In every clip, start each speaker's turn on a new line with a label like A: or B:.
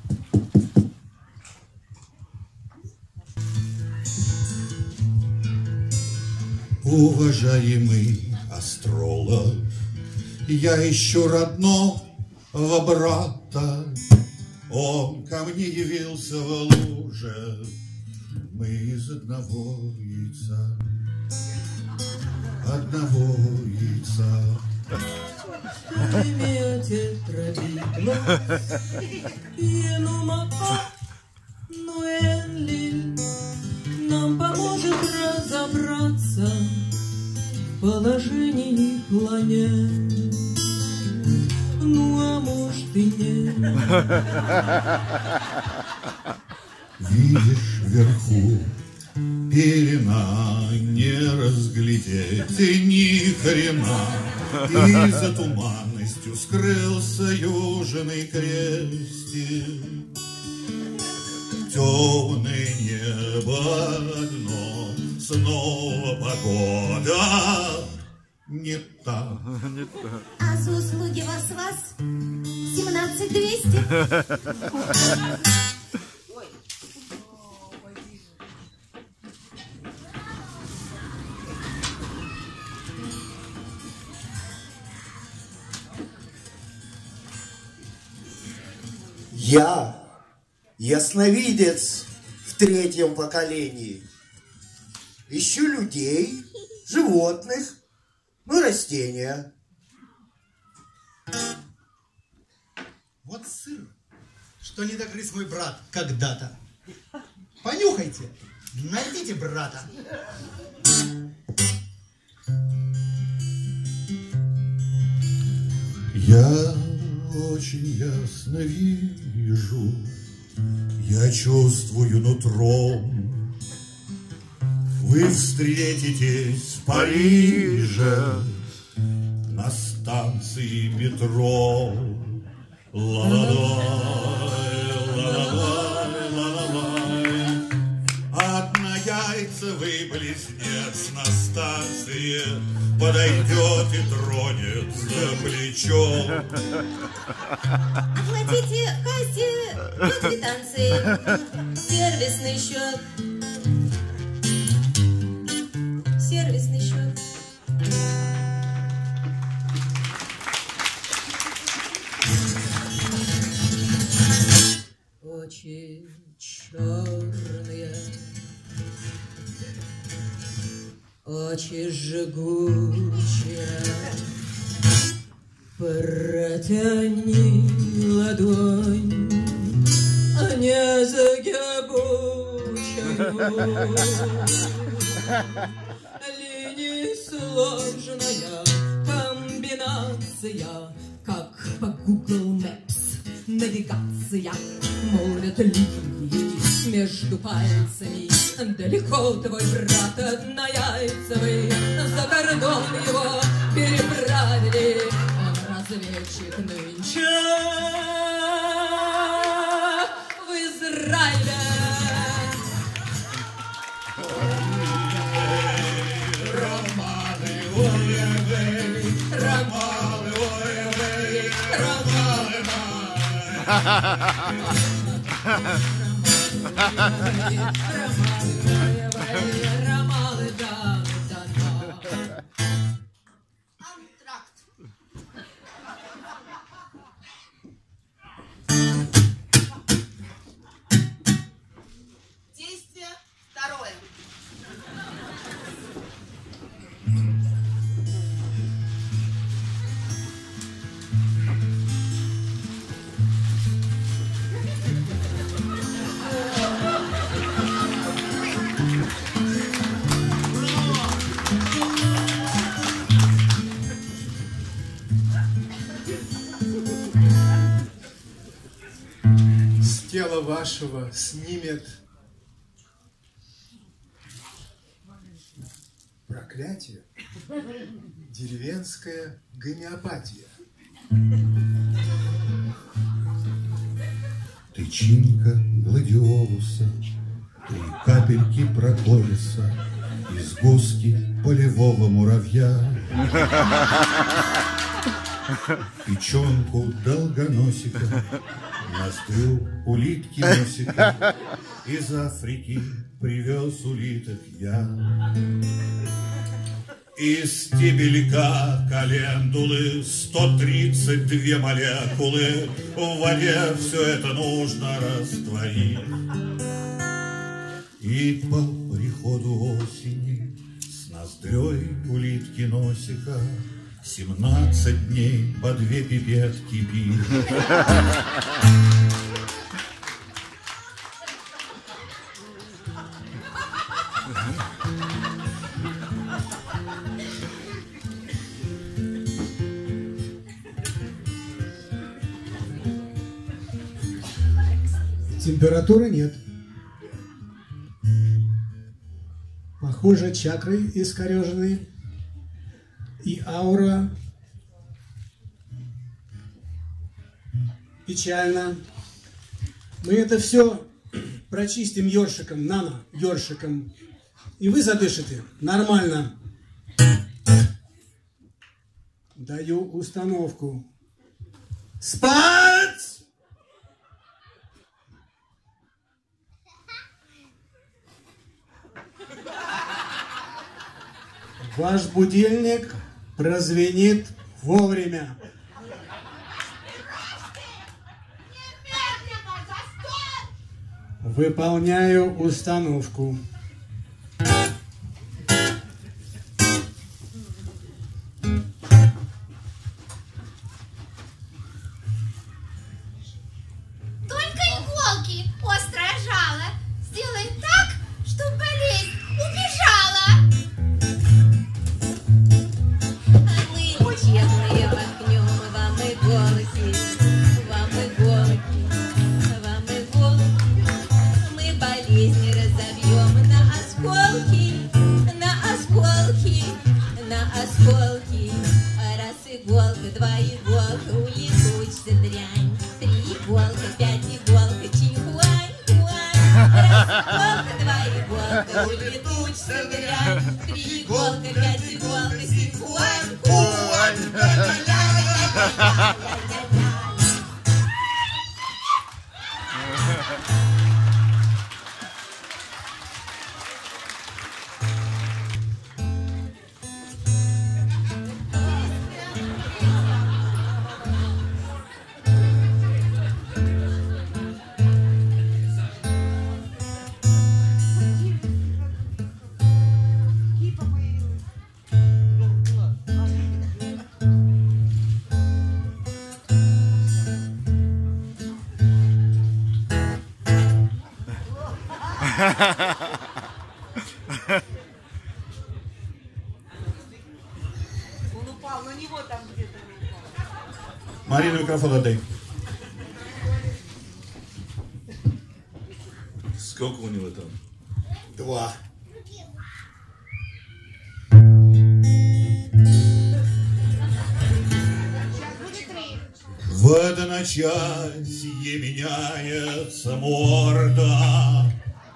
A: Уважаемый астролог, я ищу родного брата. Он ко мне явился в луже, мы из одного яйца. Одного яйца.
B: Нам поможет разобраться в положении планет. Ну, а может и нет.
A: Видишь вверху пелена, не разглядеть ни хрена. И за туманностью скрылся южный крестик. Темное небо одно, снова погода не та.
C: А за услуги вас 17200.
D: Я ясновидец в 3-м поколении. Ищу людей, животных, ну и растения.
E: Вот сыр, что не догрыз мой брат когда-то. Понюхайте, найдите брата.
A: Я очень ясно вижу, я чувствую нутром. Вы встретитесь в Париже на станции метро. Ла-ла-лай, ла-ла-лай, ла-ла-лай. Однояйцевый близнец на станции подойдет и тронет за плечо.
C: Оплатите кассе по квитанции. Сервисный счет. Сервисный счет.
B: Очи черные, очи жгучие, протяни ладонь, а не загибучую. Линии сложная комбинация, как по Google Maps навигация. Молвят линии между пальцами, далеко твой брат однояйцевый, за кордон его переправили, он разведчик нынче в Израиле.
C: Антракт. Действие второе.
E: С тела вашего снимет проклятие, деревенская гомеопатия.
A: Тычинка гладиолуса, 3 капельки прополиса и сгустки полевого муравья. печенку долгоносика, ноздрю улитки носика. Из Африки привез улиток я. Из стебелька календулы 132 молекулы. В воде все это нужно растворить. И по приходу осени с ноздрёй улитки носика 17 дней по 2 пипетки пить.
E: Температуры нет. Похоже, чакры искорежены. И аура печально. Мы это все прочистим ёршиком, нано-ёршиком. И вы задышите нормально. Даю установку. Спать! Ваш будильник прозвенит вовремя. Выполняю установку.
C: Только иголки, острое жало. Сделай так, чтобы болезнь убежала. Мы честные воткнем вам иголки, вам иголки, вам иголки. Мы болезни разобьем на осколки, на осколки, на осколки. Раз иголка, два иголка, улетучься дрянь. 3 иголка, 5 иголка, чихуань-хуань. Раз иголка, 2 иголка, улетучься дрянь. 3 иголка, 5 иголка, чихуань-хуань.
F: Он упал, на него там где-то упал.
A: Марина, микрофон отдай. Сколько у него там?
D: 2.
A: В одночасье меняется морда,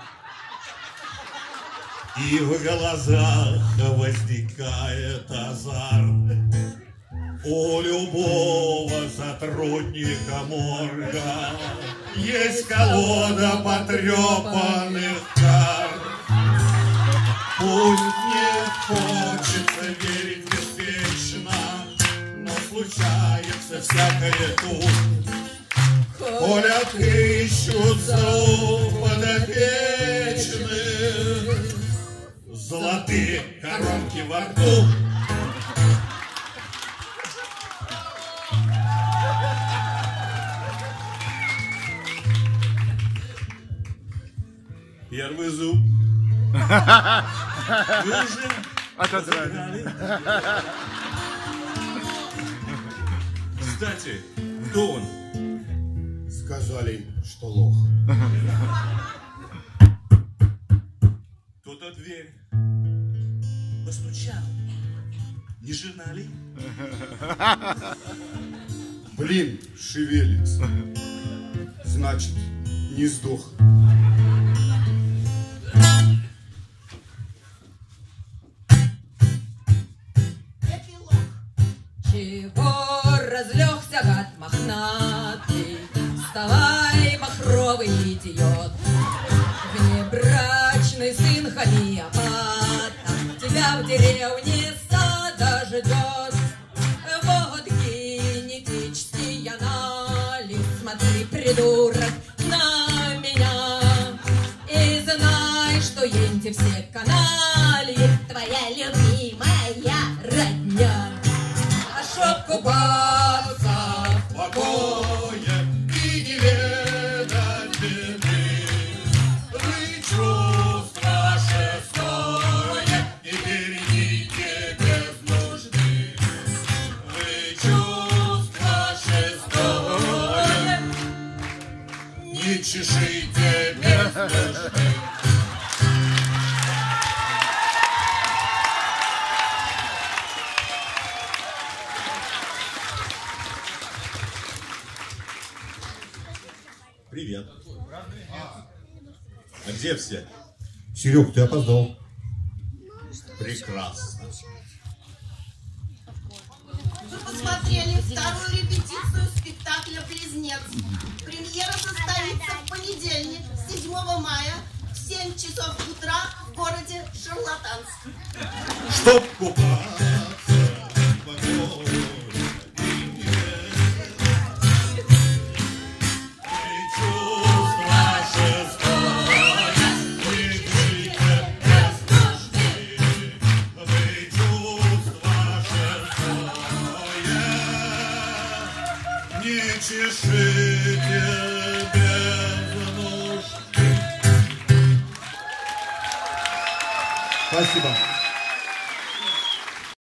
A: и в глазах возникает азарт. У любого сотрудника морга есть колода потрепанных карт. Пусть не хочется верить беспечно, но случается всякое тут. Коль отыщутся у подопечных золотые коронки во рту. Первый зуб. Вы уже разыграли. Кстати, кто он?
D: Сказали, что лох.
A: Кто-то в дверь постучал. Не жена ли?
D: Блин, шевелится. Значит, не сдох.
B: Чего вставай, махровый идиот. Внебрачный сын хомеопата тебя в деревне сада ждет. Вот генетический анализ, смотри, придурок, на меня. И знай, что енти все канали, твоя любимая родня. А чтоб купаться в покое и не ведать беды, вы чувства шестое и берегите без нужды. Вы чувства шестое не чешите без нужды.
G: Привет. А где все?
A: Серег, ты опоздал.
G: Прекрасно.
H: Вы посмотрели вторую репетицию спектакля «Близнец». Премьера состоится в понедельник, 7 мая, в 7 часов утра в городе Шарлатанск.
G: Чтоб купаться в покое. Не чешите без нужды.
A: Спасибо.